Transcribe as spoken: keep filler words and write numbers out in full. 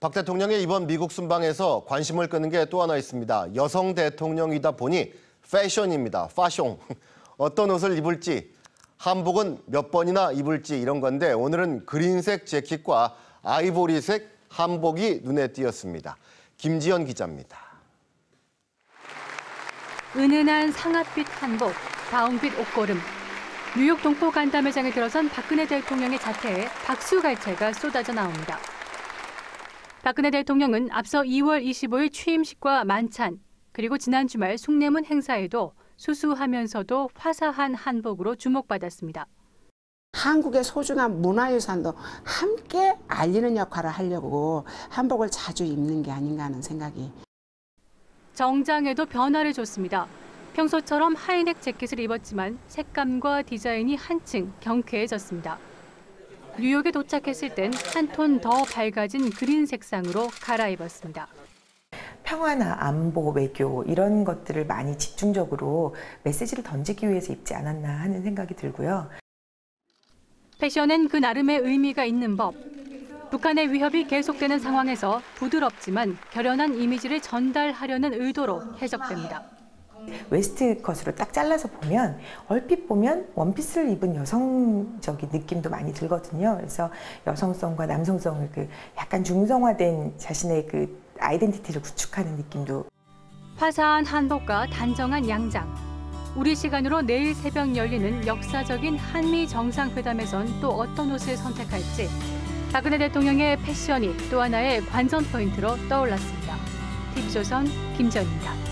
박 대통령의 이번 미국 순방에서 관심을 끄는 게 또 하나 있습니다. 여성 대통령이다 보니 패션입니다. 파숑. 어떤 옷을 입을지, 한복은 몇 번이나 입을지 이런 건데 오늘은 그린색 재킷과 아이보리색 한복이 눈에 띄었습니다. 김지연 기자입니다. 은은한 상아빛 한복, 다운빛 옷걸음. 뉴욕 동포 간담회장에 들어선 박근혜 대통령의 자태에 박수갈채가 쏟아져 나옵니다. 박근혜 대통령은 앞서 이월 이십오일 취임식과 만찬, 그리고 지난 주말 숭례문 행사에도 수수하면서도 화사한 한복으로 주목받았습니다. 한국의 소중한 문화유산도 함께 알리는 역할을 하려고 한복을 자주 입는 게 아닌가 하는 생각이. 정장에도 변화를 줬습니다. 평소처럼 하이넥 재킷을 입었지만 색감과 디자인이 한층 경쾌해졌습니다. 뉴욕에 도착했을 땐 한 톤 더 밝아진 그린 색상으로 갈아입었습니다. 평화나 안보, 외교 이런 것들을 많이 집중적으로 메시지를 던지기 위해서 입지 않았나 하는 생각이 들고요. 패션엔 그 나름의 의미가 있는 법. 북한의 위협이 계속되는 상황에서 부드럽지만 결연한 이미지를 전달하려는 의도로 해석됩니다. 웨스트컷으로 딱 잘라서 보면 얼핏 보면 원피스를 입은 여성적인 느낌도 많이 들거든요. 그래서 여성성과 남성성을 그 약간 중성화된 자신의 그 아이덴티티를 구축하는 느낌도. 화사한 한복과 단정한 양장. 우리 시간으로 내일 새벽 열리는 역사적인 한미 정상회담에선 또 어떤 옷을 선택할지 박근혜 대통령의 패션이 또 하나의 관전 포인트로 떠올랐습니다. 티비조선 김지연입니다.